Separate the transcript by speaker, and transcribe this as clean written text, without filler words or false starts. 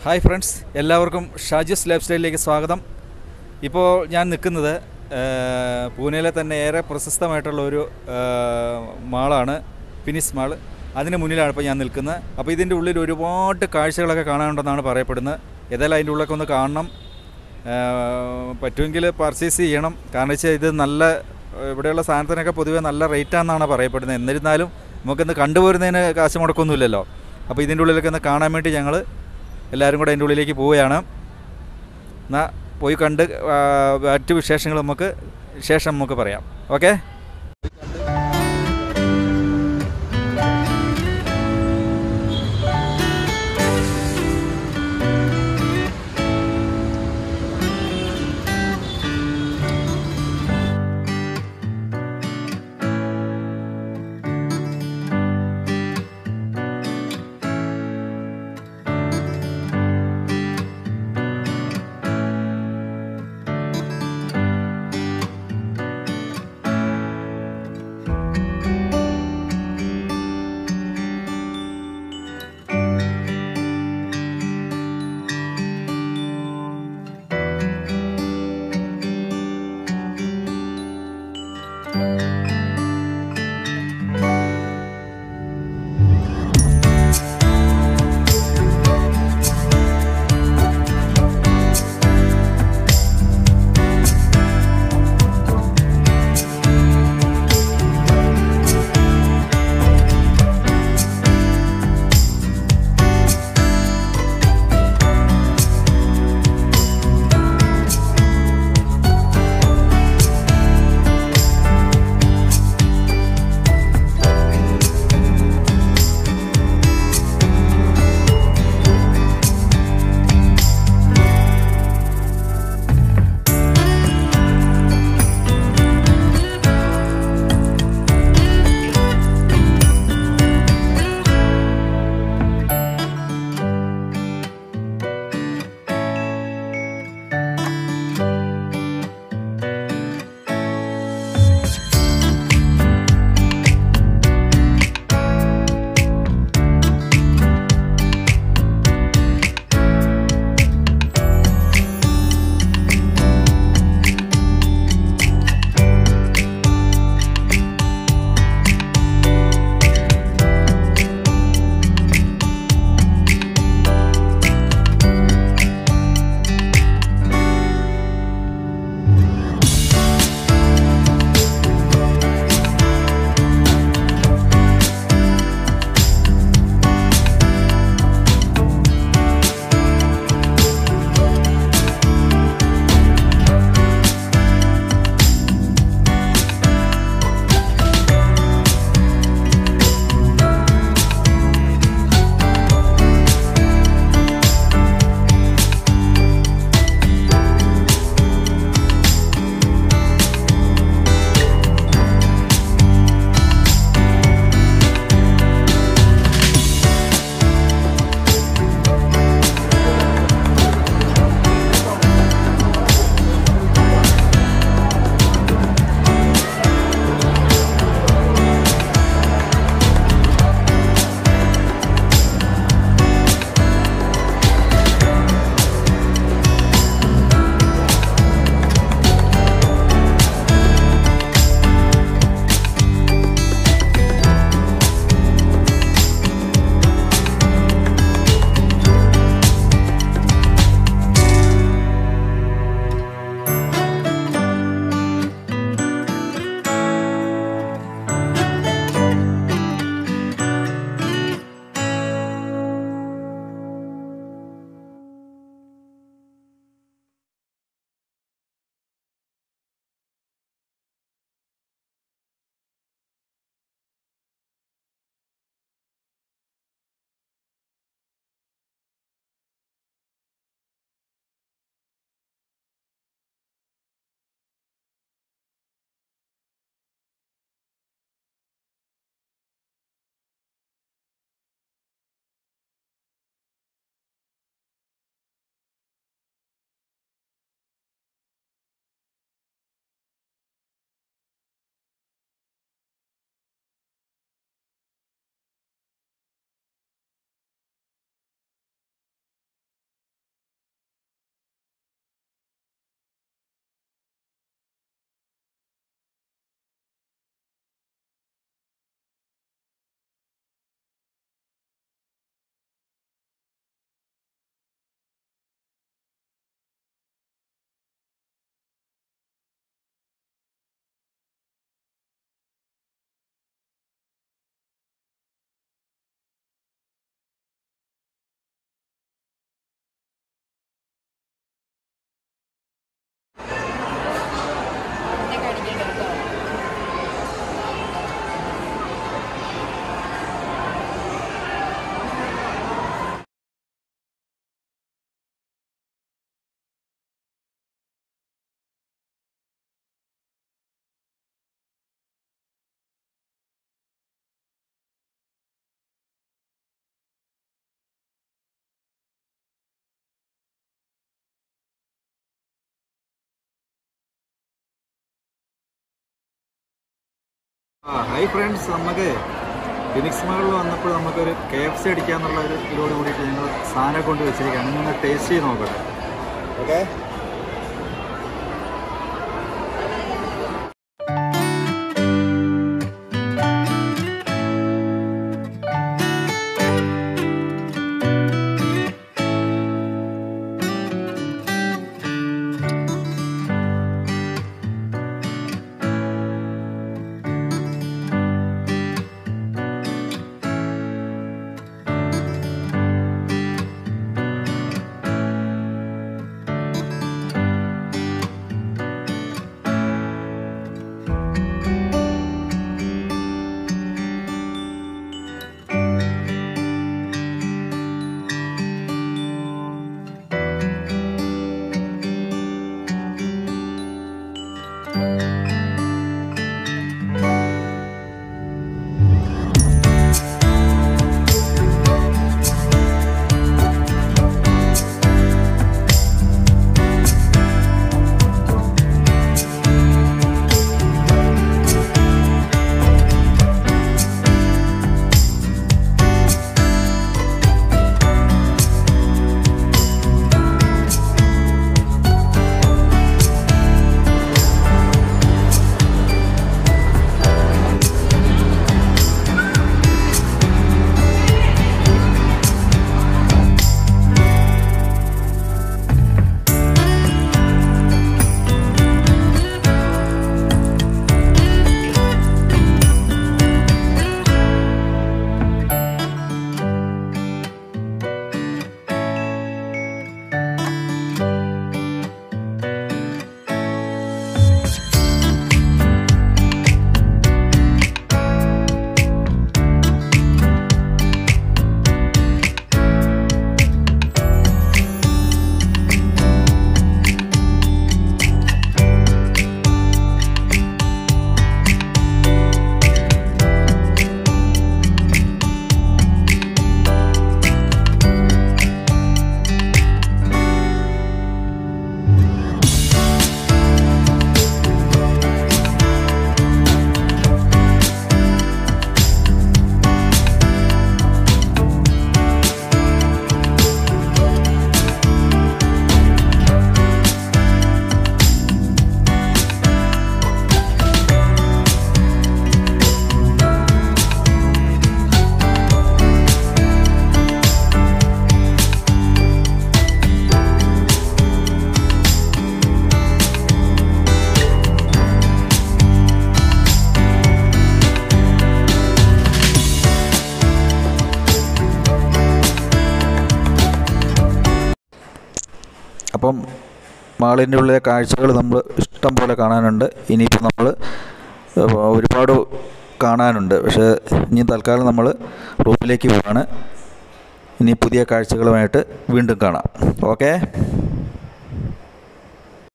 Speaker 1: Hi friends, എല്ലാവർക്കും Shaji's life സ്റ്റൈലിലേക്ക് സ്വാഗതം. ഇപ്പോൾ ഞാൻ നിൽക്കുന്നത് പൂനെയിലെ തന്നെ ഏറെ പ്രശസ്തമായിട്ടുള്ള ഒരു മാളാണ്, ഫിനിസ് മാൾ. അതിന് മുന്നിലാണ് ഇപ്പോൾ ഞാൻ നിൽക്കുന്നത്. അപ്പോൾ ഇതിൻ്റെ ഉള്ളിൽ ഒരുപാട് കാഴ്ചകളൊക്കെ കാണാനുണ്ടെന്നാണ് പറയപ്പെടുന്നത്. ഏതായാലും അതിൻ്റെ ഉള്ളിലൊക്കെ ഒന്ന് കാണണം, പറ്റുമെങ്കിൽ പർച്ചേസ് ചെയ്യണം. കാരണം വെച്ചാൽ ഇത് നല്ല ഇവിടെയുള്ള സാധനത്തിനൊക്കെ പൊതുവേ നല്ല റേറ്റാണെന്നാണ് പറയപ്പെടുന്നത്. എന്നിരുന്നാലും നമുക്കിന്ന് കണ്ടുപോരുന്നതിന് കാശ് മുടക്കൊന്നുമില്ലല്ലോ. അപ്പോൾ ഇതിൻ്റെ ഉള്ളിലൊക്കെ ഒന്ന് കാണാൻ വേണ്ടി ഞങ്ങൾ എല്ലാവരും കൂടെ അതിൻ്റെ ഉള്ളിലേക്ക് പോവുകയാണ്. എന്നാൽ പോയി കണ്ട് മറ്റു വിശേഷങ്ങൾ നമുക്ക് പറയാം. ഓക്കെ. ഹായ് ഫ്രണ്ട്സ്, നമുക്ക് ഫിനിക്സ് മകളിൽ വന്നപ്പോൾ നമുക്കൊരു KFC അടിക്കാന്നുള്ള ഒരു ഇതിലോട് കൂടിയിട്ട് ഞങ്ങൾ സാധനം കൊണ്ട് വെച്ചിരിക്കുകയാണ്. നിങ്ങൾ ടേസ്റ്റ് ചെയ്ത് നോക്കട്ടെ. ഓക്കെ, അപ്പം മാളിൻ്റെ ഉള്ളിലെ കാഴ്ചകൾ നമ്മൾ ഇഷ്ടം പോലെ കാണാനുണ്ട്. ഇനിയിപ്പോൾ നമ്മൾ ഒരുപാട് കാണാനുണ്ട്. പക്ഷേ ഇനി തൽക്കാലം നമ്മൾ റൂമിലേക്ക് പോവാണ്. ഇനി പുതിയ കാഴ്ചകളുമായിട്ട് വീണ്ടും കാണാം. ഓക്കേ.